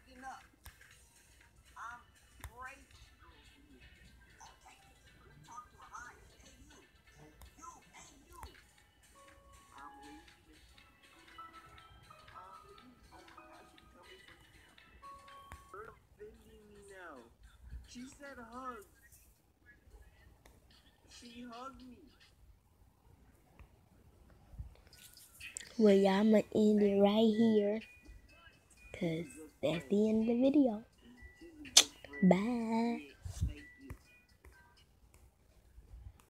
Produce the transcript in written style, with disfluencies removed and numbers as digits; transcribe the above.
She said hug. She hugged me. Well, y'all, I'm going to end it right here. Because that's the end of the video. Bye.